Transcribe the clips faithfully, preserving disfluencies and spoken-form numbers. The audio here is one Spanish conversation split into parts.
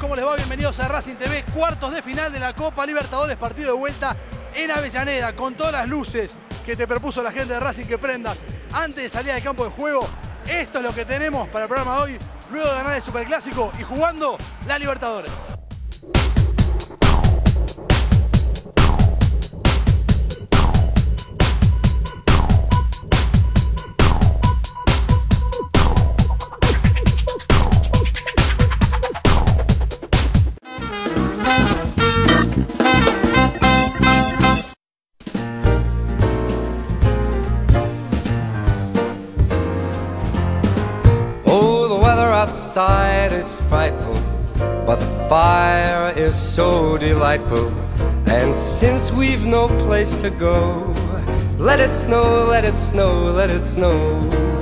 ¿Cómo les va? Bienvenidos a Racing T V, cuartos de final de la Copa Libertadores, partido de vuelta en Avellaneda, con todas las luces que te propuso la gente de Racing que prendas antes de salir al campo de juego. Esto es lo que tenemos para el programa de hoy, luego de ganar el Superclásico y jugando la Libertadores. Outside is frightful, but the fire is so delightful. And since we've no place to go, let it snow, let it snow, let it snow.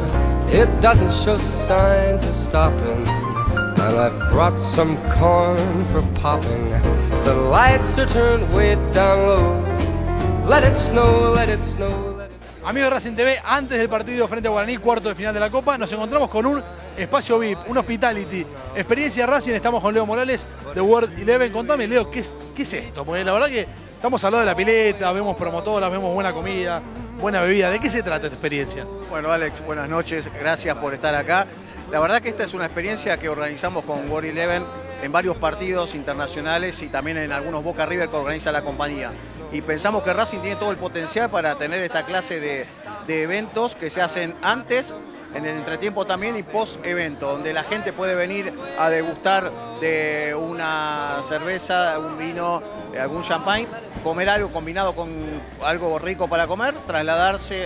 It doesn't show signs of stopping, and I've brought some corn for popping. The lights are turned way down low. Let it snow, let it snow. Amigos de Racing T V, antes del partido frente a Guaraní, cuarto de final de la Copa, nos encontramos con un espacio V I P, un hospitality, experiencia Racing. Estamos con Leo Morales de World Eleven. Contame, Leo, ¿qué es, qué es esto? Porque la verdad que estamos al lado de la pileta, vemos promotoras, vemos buena comida, buena bebida. ¿De qué se trata esta experiencia? Bueno, Alex, buenas noches, gracias por estar acá. La verdad que esta es una experiencia que organizamos con World Eleven en varios partidos internacionales y también en algunos Boca River que organiza la compañía. Y pensamos que Racing tiene todo el potencial para tener esta clase de, de eventos que se hacen antes, en el entretiempo también y post-evento, donde la gente puede venir a degustar de una cerveza, un vino, algún champagne, comer algo combinado con algo rico para comer, trasladarse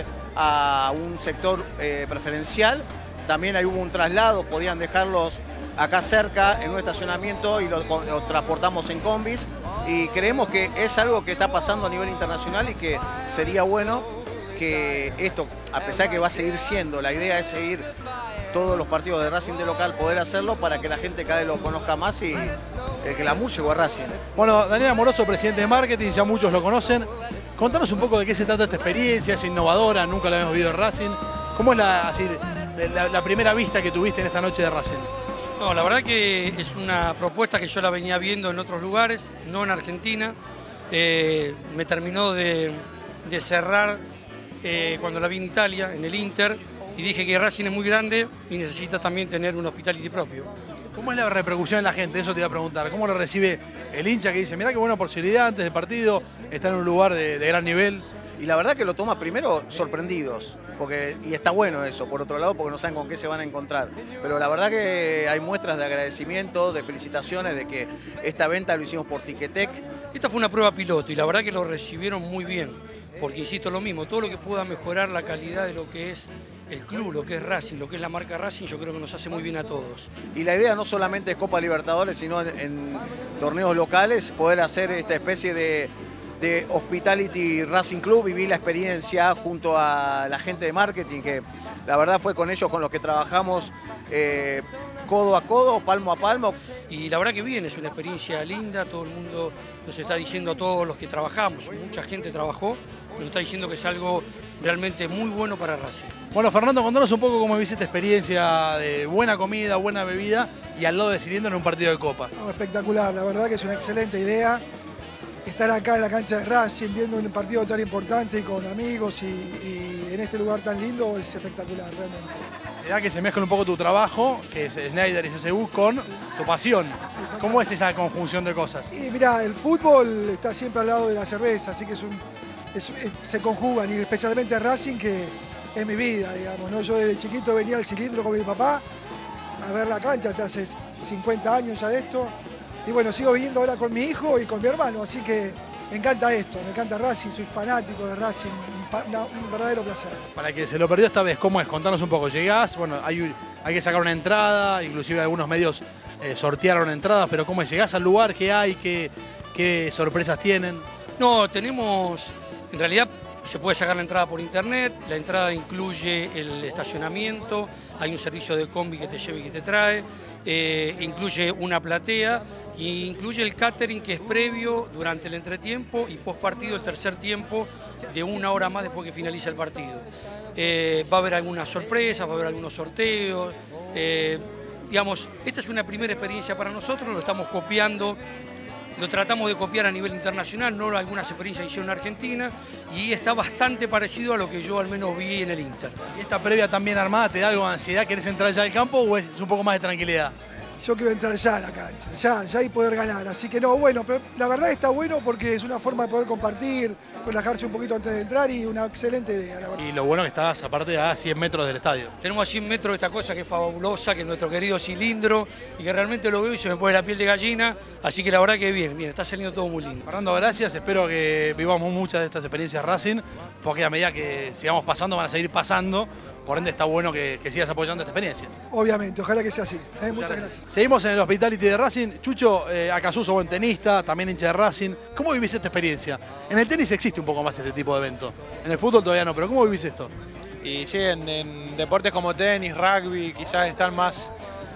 a un sector eh, preferencial. También ahí hubo un traslado, podían dejarlos acá cerca en un estacionamiento y lo, lo transportamos en combis. Y creemos que es algo que está pasando a nivel internacional y que sería bueno que esto, a pesar de que va a seguir siendo, la idea es seguir todos los partidos de Racing de local, poder hacerlo para que la gente cada vez lo conozca más y eh, que la M U llegó a Racing. Bueno, Daniel Amoroso, presidente de marketing, ya muchos lo conocen. Contanos un poco de qué se trata esta experiencia, es innovadora, nunca la habíamos visto en Racing. ¿Cómo es la, así, la, la primera vista que tuviste en esta noche de Racing? No, la verdad que es una propuesta que yo la venía viendo en otros lugares, no en Argentina. Eh, me terminó de, de cerrar eh, cuando la vi en Italia, en el Inter, y dije que Racing es muy grande y necesita también tener un hospitality propio. ¿Cómo es la repercusión en la gente? Eso te iba a preguntar. ¿Cómo lo recibe el hincha que dice, mirá qué buena posibilidad antes del partido, está en un lugar de, de gran nivel? Y la verdad que lo toma primero sorprendidos, porque, y está bueno eso, por otro lado, porque no saben con qué se van a encontrar. Pero la verdad que hay muestras de agradecimiento, de felicitaciones, de que esta venta lo hicimos por Ticketek. Esta fue una prueba piloto y la verdad que lo recibieron muy bien, porque insisto lo mismo, todo lo que pueda mejorar la calidad de lo que es el club, lo que es Racing, lo que es la marca Racing, yo creo que nos hace muy bien a todos. Y la idea no solamente es Copa Libertadores, sino en, en torneos locales, poder hacer esta especie de... de Hospitality Racing Club, viví la experiencia junto a la gente de marketing, que la verdad fue con ellos con los que trabajamos eh, codo a codo, palmo a palmo. Y la verdad que bien, es una experiencia linda, todo el mundo nos está diciendo, a todos los que trabajamos, mucha gente trabajó, nos está diciendo que es algo realmente muy bueno para Racing. Bueno, Fernando, contanos un poco cómo viste esta experiencia de buena comida, buena bebida y al lado de Cilindro en un partido de Copa. No, espectacular, la verdad que es una excelente idea. Estar acá en la cancha de Racing viendo un partido tan importante con amigos y, y en este lugar tan lindo es espectacular realmente. Se da que se mezcla un poco tu trabajo, que es Snyder y C S U, con tu pasión. ¿Cómo es esa conjunción de cosas? Y mirá, el fútbol está siempre al lado de la cerveza, así que es un, es, es, se conjugan, y especialmente Racing, que es mi vida, digamos, ¿no? Yo desde chiquito venía al Cilindro con mi papá a ver la cancha, hasta hace cincuenta años ya de esto. Y bueno, sigo viniendo ahora con mi hijo y con mi hermano, así que me encanta esto, me encanta Racing, soy fanático de Racing, un, un verdadero placer. Para que se lo perdió esta vez, ¿cómo es? Contanos un poco, llegás, bueno, hay, hay que sacar una entrada, inclusive algunos medios eh, sortearon entradas, pero ¿cómo es? ¿Llegás al lugar? ¿Qué hay? ¿Qué, qué sorpresas tienen? No, tenemos, en realidad se puede sacar la entrada por internet, la entrada incluye el estacionamiento, hay un servicio de combi que te lleva y que te trae, eh, incluye una platea e incluye el catering que es previo, durante el entretiempo y post partido, el tercer tiempo de una hora más después que finaliza el partido. Eh, va a haber algunas sorpresas, va a haber algunos sorteos, eh, digamos, esta es una primera experiencia para nosotros, lo estamos copiando, lo tratamos de copiar a nivel internacional, no algunas experiencias que hicieron en Argentina, y está bastante parecido a lo que yo al menos vi en el Inter. ¿Y esta previa también armada te da algo de ansiedad? ¿Querés entrar ya al campo o es un poco más de tranquilidad? Yo quiero entrar ya a la cancha, ya, ya y poder ganar. Así que no, bueno, pero la verdad está bueno porque es una forma de poder compartir, relajarse un poquito antes de entrar y una excelente idea, la verdad. Y lo bueno que estás aparte a cien metros del estadio. Tenemos a cien metros de esta cosa que es fabulosa, que es nuestro querido cilindro, y que realmente lo veo y se me pone la piel de gallina, así que la verdad que bien, bien, está saliendo todo muy lindo. Fernando, gracias, espero que vivamos muchas de estas experiencias Racing, porque a medida que sigamos pasando van a seguir pasando. Por ende está bueno que, que sigas apoyando esta experiencia. Obviamente, ojalá que sea así. ¿eh? Muchas, Muchas gracias. gracias. Seguimos en el Hospitality de Racing. Chucho, eh, Acasuso, buen tenista, también hincha de Racing. ¿Cómo vivís esta experiencia? En el tenis existe un poco más este tipo de evento. En el fútbol todavía no, pero ¿cómo vivís esto? Y sí, en, en deportes como tenis, rugby, quizás están más,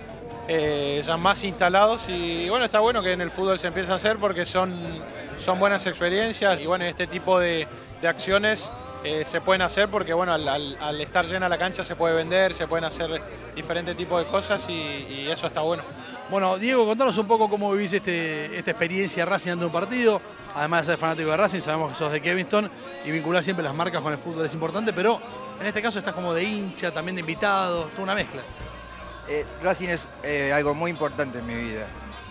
eh, ya más instalados. Y bueno, está bueno que en el fútbol se empiece a hacer porque son, son buenas experiencias. Y bueno, este tipo de, de acciones Eh, se pueden hacer porque bueno, al, al, al estar llena la cancha se puede vender, se pueden hacer diferentes tipos de cosas y, y eso está bueno. Bueno, Diego, contanos un poco cómo vivís este, esta experiencia Racing ante un partido. Además de ser fanático de Racing, sabemos que sos de Kevinston y vincular siempre las marcas con el fútbol es importante, pero en este caso estás como de hincha, también de invitado, toda una mezcla. Eh, Racing es eh, algo muy importante en mi vida.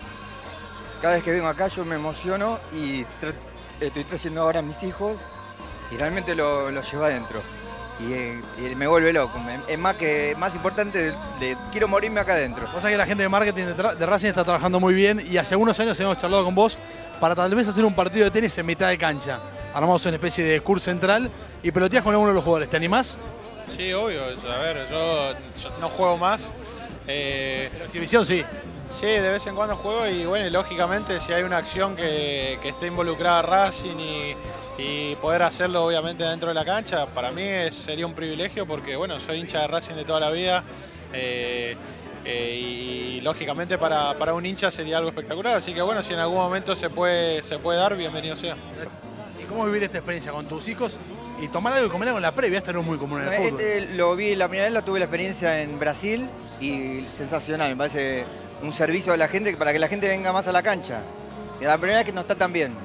Cada vez que vengo acá yo me emociono y estoy trayendo ahora a mis hijos y realmente lo, lo llevo adentro. Y, y me vuelve loco. Es más que más importante, de, de, quiero morirme acá adentro. Vos sabés que la gente de marketing de, de Racing está trabajando muy bien y hace unos años hemos charlado con vos para tal vez hacer un partido de tenis en mitad de cancha. Armamos una especie de curso central y peloteás con alguno de los jugadores. ¿Te animás? Sí, obvio. A ver, yo, yo no juego más. Eh, Pero exhibición sí. Sí, de vez en cuando juego y bueno, y lógicamente si hay una acción que, que esté involucrada Racing y, y poder hacerlo obviamente dentro de la cancha, para mí es, sería un privilegio porque bueno, soy hincha de Racing de toda la vida eh, eh, y, y lógicamente para, para un hincha sería algo espectacular, así que bueno, si en algún momento se puede, se puede dar, bienvenido sea. ¿Y cómo vivir esta experiencia con tus hijos y tomar algo y comer algo en la previa? Esto no es muy común en el fútbol. Este lo vi la primera vez, la tuve la experiencia en Brasil y sensacional, me parece un servicio a la gente para que la gente venga más a la cancha. Y la primera vez que no está tan bien.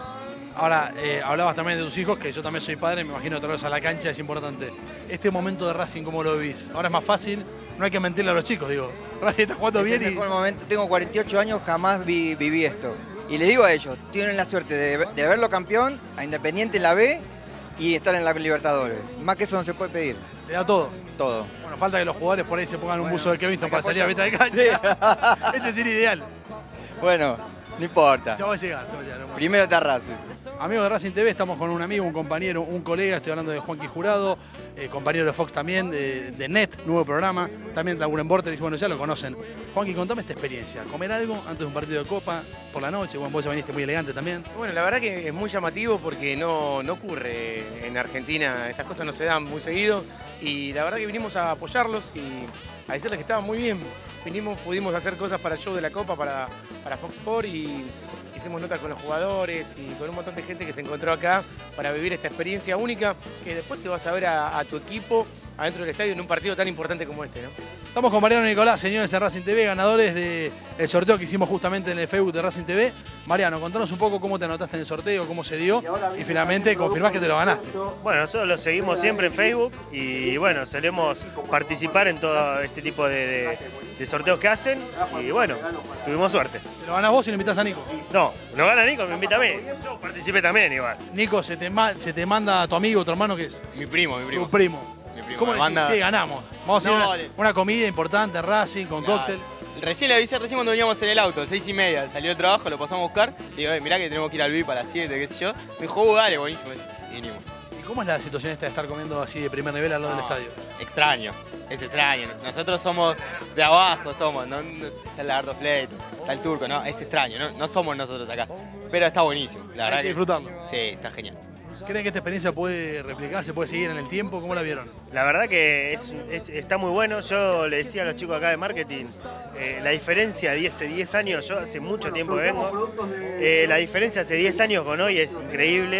Ahora, eh, hablabas también de tus hijos, que yo también soy padre, me imagino traerlos a la cancha es importante. Este momento de Racing, ¿cómo lo vivís? Ahora es más fácil, no hay que mentirle a los chicos, digo. Racing está jugando es bien el y... mejor momento, tengo cuarenta y ocho años, jamás vi, viví esto. Y les digo a ellos, tienen la suerte de, de verlo campeón, a Independiente en la B y estar en la Libertadores. Más que eso no se puede pedir. Se da todo. Todo. Bueno, falta que los jugadores por ahí se pongan un Bueno, buzo de Kevinston para salir a mitad de Sí. cancha. Ese sería ideal. Bueno, no importa. Ya voy a llegar. Ya voy a llegar. Primero está Racing. Amigos de Racing T V, estamos con un amigo, un compañero, un colega, estoy hablando de Juanqui Jurado, eh, compañero de Fox también, de, de Net, nuevo programa, también labura en Vortex, bueno, ya lo conocen. Juanqui, contame esta experiencia, comer algo antes de un partido de Copa, por la noche, bueno, vos ya viniste muy elegante también. Bueno, la verdad que es muy llamativo porque no, no ocurre en Argentina, estas cosas no se dan muy seguido y la verdad que vinimos a apoyarlos y a decirles que estaban muy bien. Vinimos, pudimos hacer cosas para el show de la Copa, para, para Fox Sports y hicimos notas con los jugadores y con un montón de gente que se encontró acá para vivir esta experiencia única que después te vas a ver a, a tu equipo adentro del estadio en un partido tan importante como este, ¿no? Estamos con Mariano y Nicolás, señores de Racing T V, ganadores del sorteo que hicimos justamente en el Facebook de Racing T V. Mariano, contanos un poco cómo te anotaste en el sorteo, cómo se dio y finalmente confirmás que te lo ganaste. Bueno, nosotros lo seguimos siempre en Facebook y bueno, solemos participar en todo este tipo de, de, de sorteos que hacen y bueno, tuvimos suerte. ¿Te lo ganás vos y lo invitás a Nico? No, no gana Nico, me invita a mí. Yo participé también igual. Nico, se te, ma se te manda a tu amigo, tu hermano, ¿qué es? Mi primo, mi primo. Tu primo. Mi primo. ¿Cómo le Manda... Sí, ganamos. Vamos a hacer No, una, vale. una comida importante, Racing, con Claro. cóctel. Recién le avisé, recién cuando veníamos en el auto, seis y media, salió el trabajo, lo pasamos a buscar. Le digo, eh, mirá que tenemos que ir al V I P a las siete, qué sé yo. Me dijo, uh, dale, buenísimo. Y vinimos. ¿Y cómo es la situación esta de estar comiendo así de primer nivel al lado No, del estadio? Extraño, es extraño. Nosotros somos de abajo, somos, no, no- está el Lagarto Fleito, está el Turco, no, es extraño, no, no somos nosotros acá. Pero está buenísimo, la Hay verdad que disfrutarlo. Sí, está genial. ¿Creen que esta experiencia puede replicar, se puede seguir en el tiempo? ¿Cómo la vieron? La verdad que es, es- está muy bueno. Yo le decía a los chicos acá de marketing, eh, la diferencia de hace diez años, yo hace mucho tiempo que vengo, eh, la diferencia hace diez años con hoy es increíble.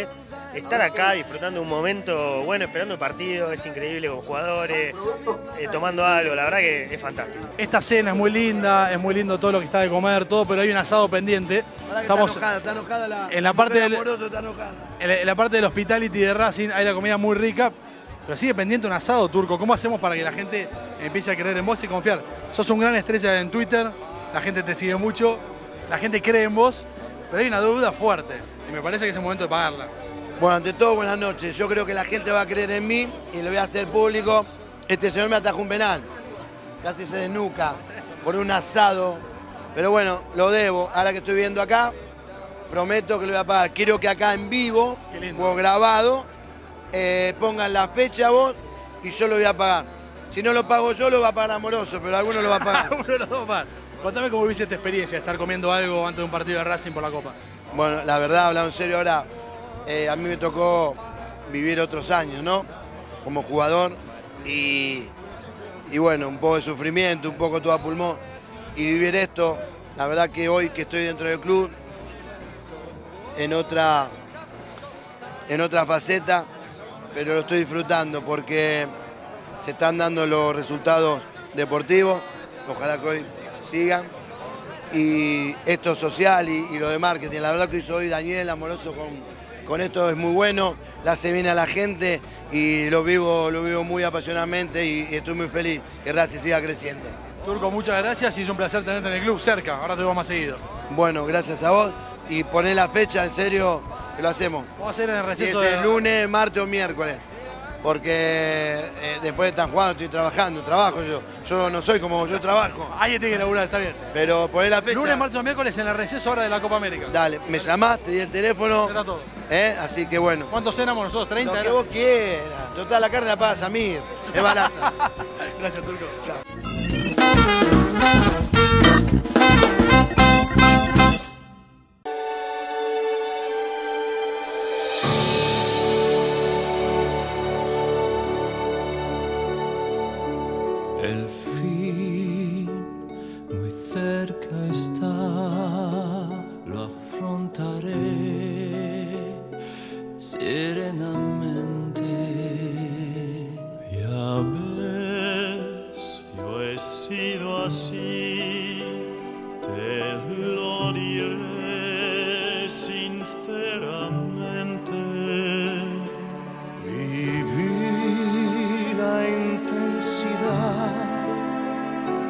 estar acá disfrutando un momento bueno, esperando el partido, es increíble con jugadores, eh, tomando algo, la verdad que es fantástico. Esta cena es muy linda, es muy lindo todo lo que está de comer, todo, pero hay un asado pendiente. Estamos está enojada, está enojada la, en la parte del, Amoroso, está enojada. en la, en la parte del hospitality de Racing, hay la comida muy rica, pero sigue pendiente un asado, Turco. ¿Cómo hacemos para que la gente empiece a creer en vos y confiar? Sos un gran estrella en Twitter, la gente te sigue mucho, la gente cree en vos, pero hay una duda fuerte y me parece que es el momento de pagarla. Bueno, ante todo, buenas noches. Yo creo que la gente va a creer en mí y lo voy a hacer público. Este señor me atajó un penal, casi se desnuca por un asado, pero bueno, lo debo. Ahora que estoy viendo acá, prometo que lo voy a pagar. Quiero que acá en vivo o grabado eh, pongan la fecha vos y yo lo voy a pagar. Si no lo pago yo, lo va a pagar Amoroso, pero alguno lo va a pagar. Uno lo va a pagar. Contame cómo viste esta experiencia de estar comiendo algo antes de un partido de Racing por la Copa. Bueno, la verdad, hablando en serio ahora, eh, a mí me tocó vivir otros años, ¿no? Como jugador y, y bueno, un poco de sufrimiento, un poco todo a pulmón. Y vivir esto, la verdad que hoy que estoy dentro del club, en otra, en otra faceta, pero lo estoy disfrutando porque se están dando los resultados deportivos, ojalá que hoy sigan, y esto social y, y lo de marketing. La verdad que hizo hoy Daniel Amoroso con, con esto es muy bueno, la hace bien a la gente y lo vivo, lo vivo muy apasionadamente y, y estoy muy feliz que Racing siga creciendo. Turco, muchas gracias y es un placer tenerte en el club cerca, ahora te veo más seguido. Bueno, gracias a vos y poné la fecha, en serio, que lo hacemos. Vamos a hacer en el Si receso es de... el lunes, martes o miércoles. Porque eh, después de estar jugando estoy trabajando, trabajo yo. Yo no soy como yo trabajo. Ahí tiene que laburar, está bien. Pero poné la fecha. Lunes, martes o miércoles en el receso ahora de la Copa América. Dale, me llamás, te di el teléfono. Será todo. ¿Eh? Así que bueno. ¿Cuántos cenamos nosotros? ¿treinta? Lo que vos quieras. Total, la carne la paga Samir. Es barata. Gracias, Turco. Chao. El fin muy cerca está, lo afrontaré serenamente. Ya ves, yo he sido así, te lo diré sinceramente. Viví la intensidad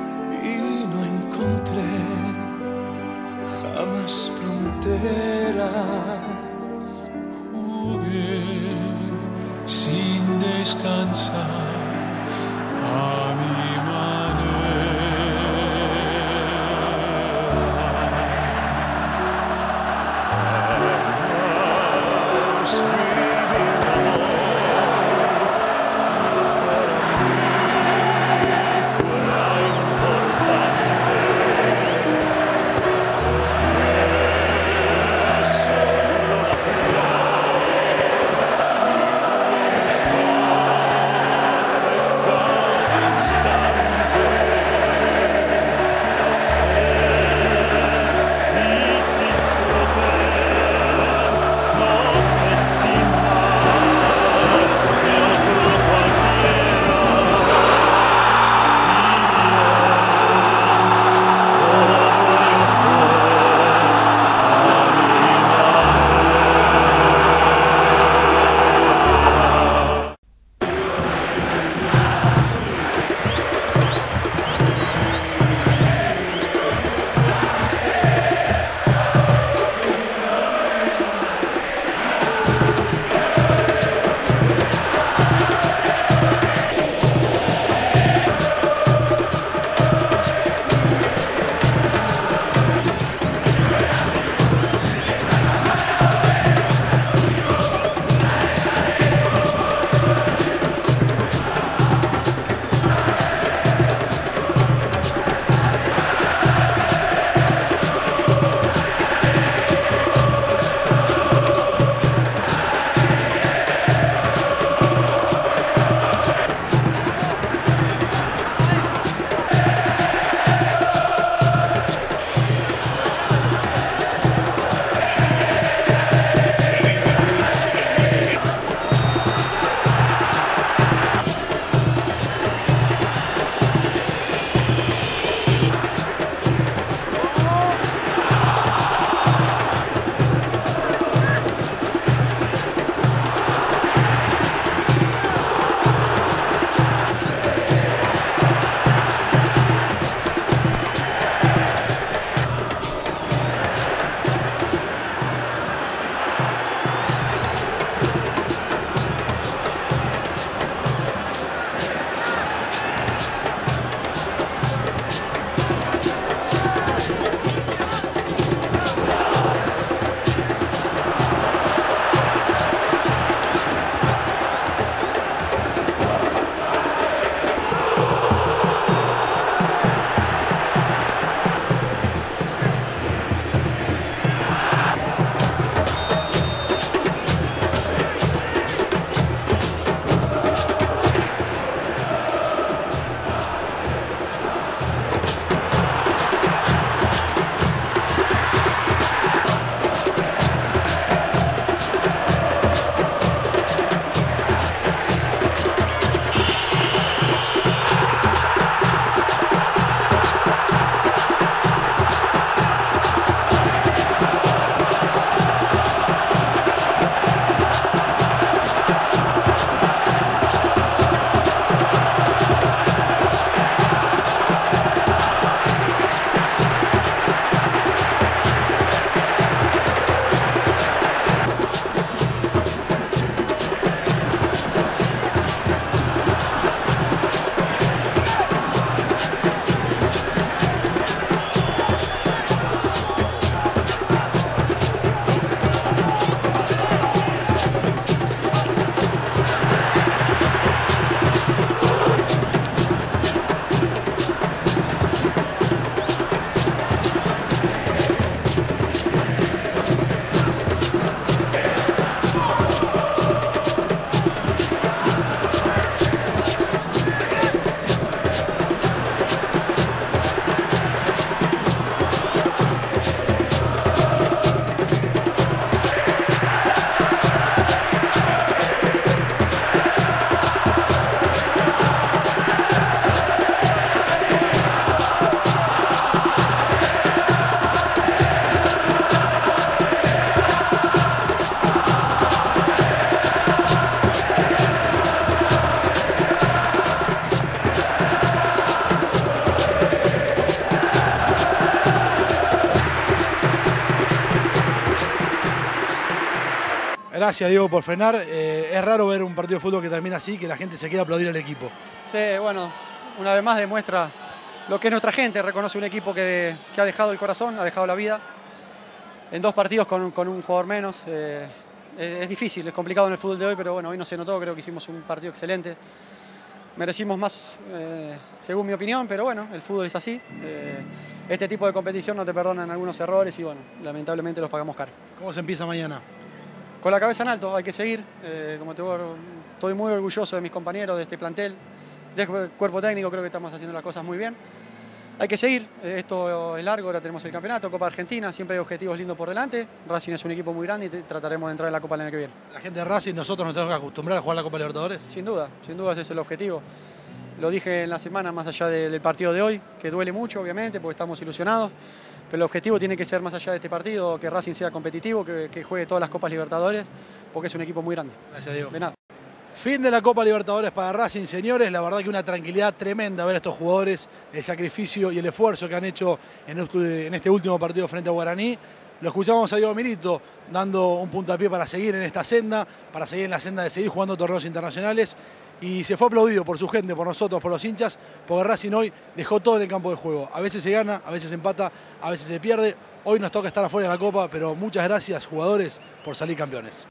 Gracias, Diego, por frenar. Eh, es raro ver un partido de fútbol que termina así, que la gente se queda a aplaudir al equipo. Sí, bueno, una vez más demuestra lo que es nuestra gente. Reconoce un equipo que, que ha dejado el corazón, ha dejado la vida. En dos partidos con, con un jugador menos. Eh, es, es difícil, es complicado en el fútbol de hoy, pero bueno, hoy no se notó. Creo que hicimos un partido excelente. Merecimos más, eh, según mi opinión, pero bueno, el fútbol es así. Eh, este tipo de competición no te perdonan algunos errores y bueno, lamentablemente los pagamos caro. ¿Cómo se empieza mañana? Con la cabeza en alto, hay que seguir. Eh, como te digo, estoy muy orgulloso de mis compañeros, de este plantel, del cuerpo técnico, creo que estamos haciendo las cosas muy bien. Hay que seguir, eh, esto es largo, ahora tenemos el campeonato, Copa Argentina, siempre hay objetivos lindos por delante. Racing es un equipo muy grande y trataremos de entrar en la Copa el año que viene. La gente de Racing, nosotros nos tenemos que acostumbrar a jugar la Copa Libertadores. Sin duda, sin duda ese es el objetivo. Lo dije en la semana, más allá de, del partido de hoy, que duele mucho, obviamente, porque estamos ilusionados. Pero el objetivo tiene que ser, más allá de este partido, que Racing sea competitivo, que, que juegue todas las Copas Libertadores, porque es un equipo muy grande. Gracias, Diego. De nada. Fin de la Copa Libertadores para Racing, señores. La verdad que una tranquilidad tremenda ver a estos jugadores, el sacrificio y el esfuerzo que han hecho en este último partido frente a Guaraní. Lo escuchamos a Diego Milito dando un puntapié para seguir en esta senda, para seguir en la senda de seguir jugando torneos internacionales. Y se fue aplaudido por su gente, por nosotros, por los hinchas, porque Racing hoy dejó todo en el campo de juego. A veces se gana, a veces se empata, a veces se pierde. Hoy nos toca estar afuera de la Copa, pero muchas gracias, jugadores, por salir campeones.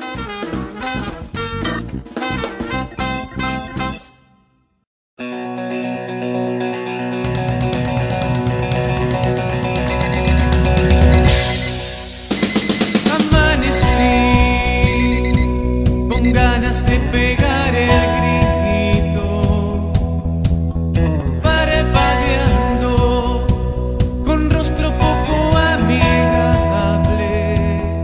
De pegar el grito, parpadeando con rostro poco amigable,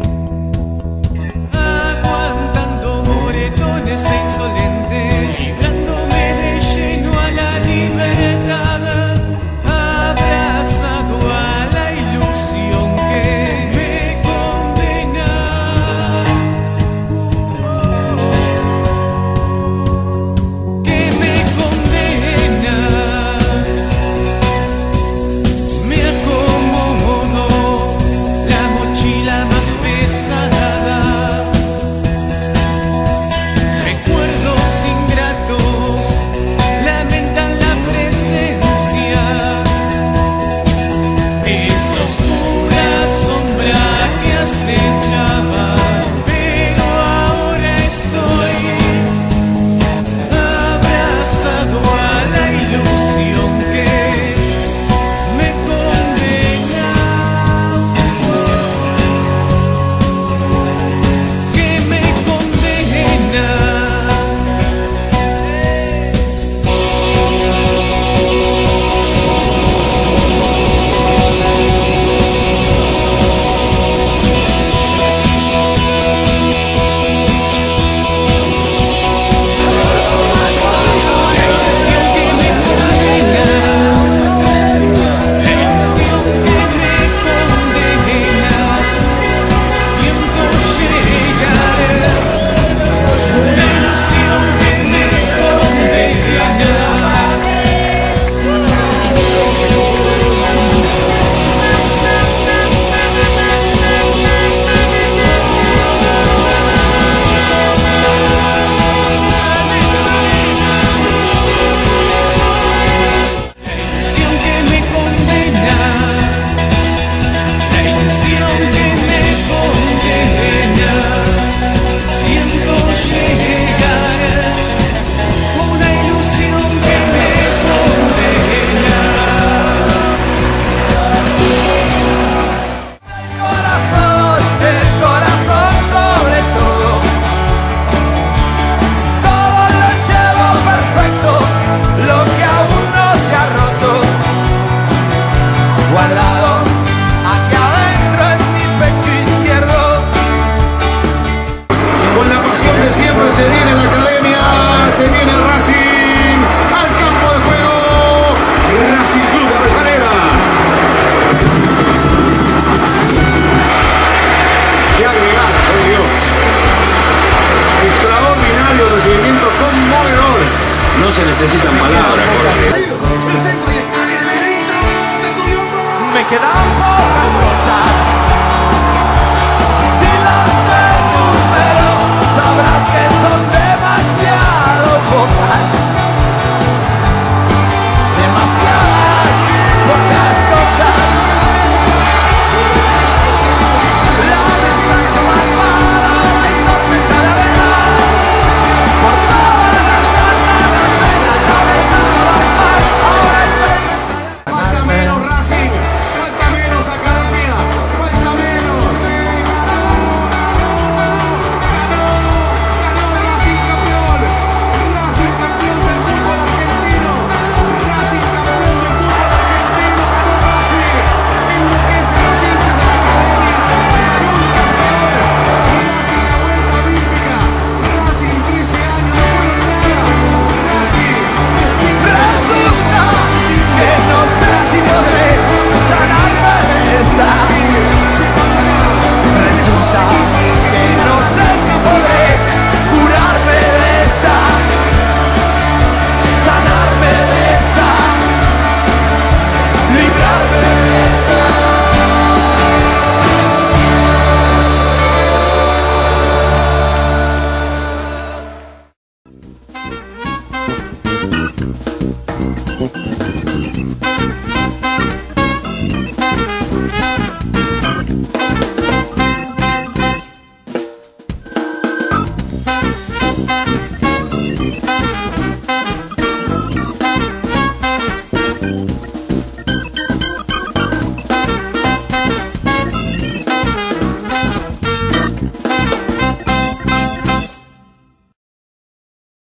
aguantando moretones de insolentes, librándome de lleno a la libertad, abrazado a la ilusión que me condena. Se viene la academia, se viene Racing al campo de juego. Racing Club de Avellaneda. Qué agregado, por Dios. Extraordinario recibimiento, conmovedor. No se necesitan palabras, Jorge. Me quedan pocas